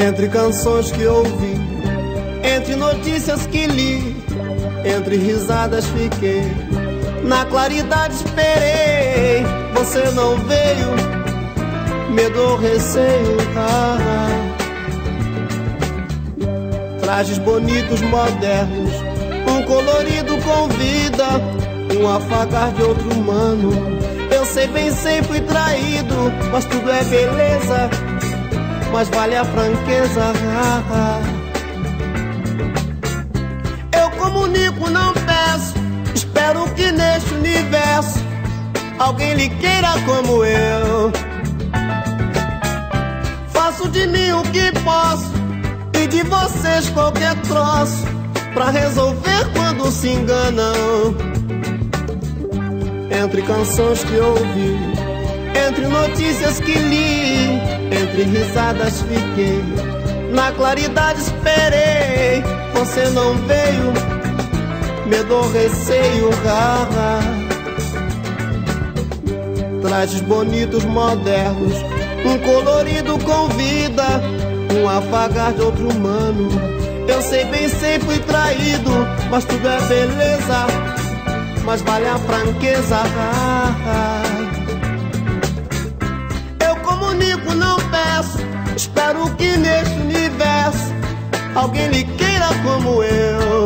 Entre canções que ouvi, entre notícias que li, entre risadas fiquei, na claridade esperei. Você não veio, medo ou receio, Trajes bonitos, modernos, um colorido convida, um afagar de outro humano. Eu sei bem, sei, fui traído, mas tudo é beleza, mas vale a franqueza. Eu comunico, não peço, espero que neste universo alguém lhe queira como eu. Faço de mim o que posso e de vocês qualquer troço pra resolver quando se enganam. Entre canções que ouvi, entre notícias que li, entre risadas fiquei, na claridade esperei. Você não veio, medo ou receio, Trajes bonitos, modernos, um colorido convida, um afagar de outro humano. Eu sei bem, sei, fui traído, mas tudo é beleza, mas vale a franqueza. Eu comunico, não peço, espero que neste universo alguém lhe queira como eu.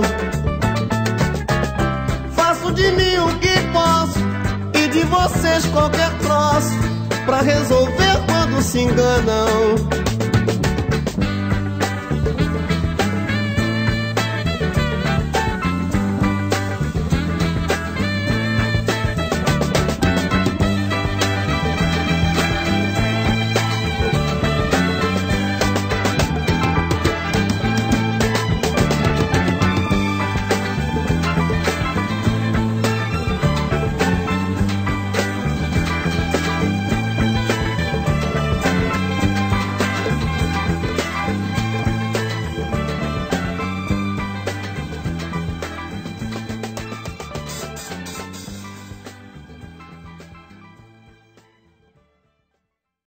Faço de mim o que posso e de vocês qualquer troço pra resolver quando se enganam.